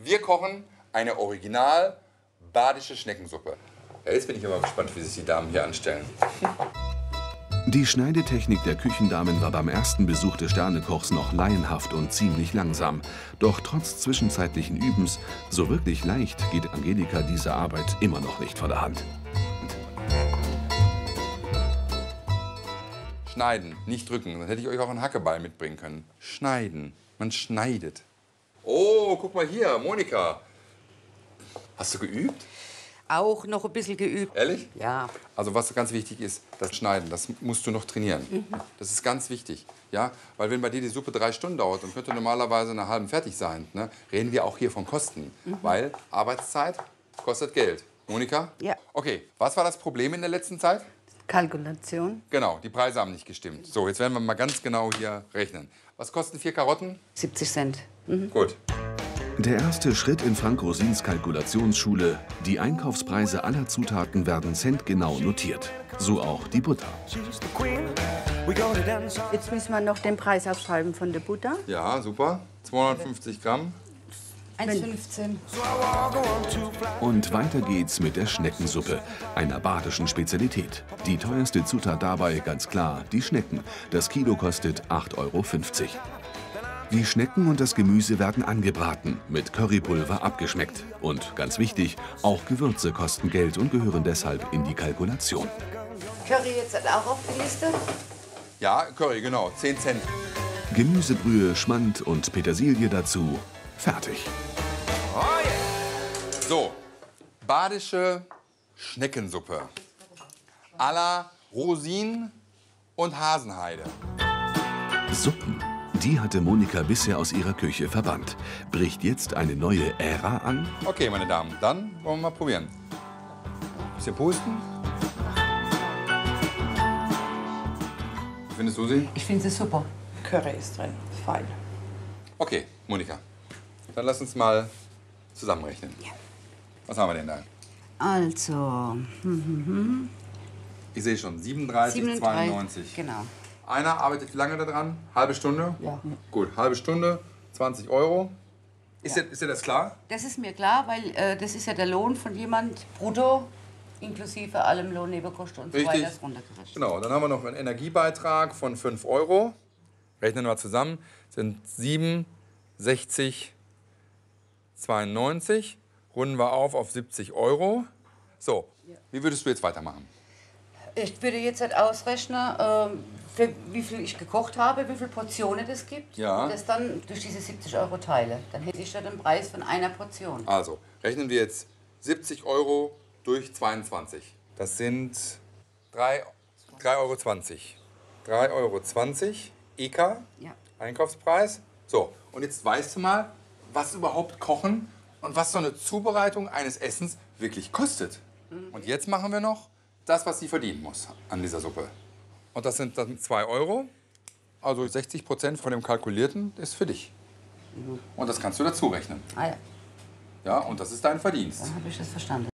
Wir kochen eine original badische Schneckensuppe. Ja, jetzt bin ich aber gespannt, wie sich die Damen hier anstellen. Die Schneidetechnik der Küchendamen war beim ersten Besuch des Sternekochs noch laienhaft und ziemlich langsam. Doch trotz zwischenzeitlichen Übens, so wirklich leicht geht Angelika diese Arbeit immer noch nicht von der Hand. Schneiden, nicht drücken. Dann hätte ich euch auch einen Hackeball mitbringen können. Schneiden. Man schneidet. Oh, guck mal hier, Monika. Hast du geübt? Auch noch ein bisschen geübt. Ehrlich? Ja. Also was ganz wichtig ist, das Schneiden, das musst du noch trainieren. Das ist ganz wichtig, ja, weil wenn bei dir die Suppe 3 Stunden dauert und könnte normalerweise in einer halben fertig sein, ne, reden wir auch hier von Kosten, weil Arbeitszeit kostet Geld. Monika? Ja. Okay, was war das Problem in der letzten Zeit? Kalkulation. Genau, die Preise haben nicht gestimmt. So, jetzt werden wir mal ganz genau hier rechnen. Was kosten 4 Karotten? 70 Cent. Gut. Der erste Schritt in Frank Rosins Kalkulationsschule. Die Einkaufspreise aller Zutaten werden centgenau notiert. So auch die Butter. Jetzt müssen wir noch den Preis aufschreiben von der Butter. Ja, super. 250 Gramm. 1,15. Und weiter geht's mit der Schneckensuppe, einer badischen Spezialität. Die teuerste Zutat dabei, ganz klar, die Schnecken. Das Kilo kostet 8,50 €. Die Schnecken und das Gemüse werden angebraten, mit Currypulver abgeschmeckt. Und ganz wichtig, auch Gewürze kosten Geld und gehören deshalb in die Kalkulation. Curry jetzt auch auf die Liste? Ja, Curry, genau. 10 Cent. Gemüsebrühe, Schmand und Petersilie dazu. Fertig. So, badische Schneckensuppe. À la Rosin und Hasenheide. Suppen, die hatte Monika bisher aus ihrer Küche verbannt. Bricht jetzt eine neue Ära an? Okay, meine Damen, dann wollen wir mal probieren. Bisschen pusten. Wie findest du sie? Ich finde sie super. Curry ist drin. Fein. Okay, Monika. Dann lass uns mal zusammenrechnen. Ja. Was haben wir denn da? Also, Ich sehe schon, 37,92. Genau. Einer arbeitet wie lange da dran? Halbe Stunde? Ja. Gut, halbe Stunde, 20 €. Ist dir das klar? Das ist mir klar, weil das ist ja der Lohn von jemand brutto, inklusive allem Lohn, Nebenkosten und so Richtig. weiter, ist runtergerechnet. Genau, dann haben wir noch einen Energiebeitrag von 5 €. Rechnen wir zusammen, sind 67,92. Runden wir auf 70 €. So, wie würdest du jetzt weitermachen? Ich würde jetzt halt ausrechnen, für wie viel ich gekocht habe, wie viele Portionen es gibt. Ja. Und das dann durch diese 70 € teile. Dann hätte ich da den Preis von einer Portion. Also, rechnen wir jetzt 70 € durch 22. Das sind 3,20 €. 3,20 € EK, Ja. Einkaufspreis. So, und jetzt weißt du mal, was überhaupt Kochen und was so eine Zubereitung eines Essens wirklich kostet. Und jetzt machen wir noch das, was sie verdienen muss an dieser Suppe. Und das sind dann 2 €. Also 60% von dem Kalkulierten ist für dich. Und das kannst du dazu rechnen. Ah ja, Ja, und das ist dein Verdienst. dann habe ich das verstanden.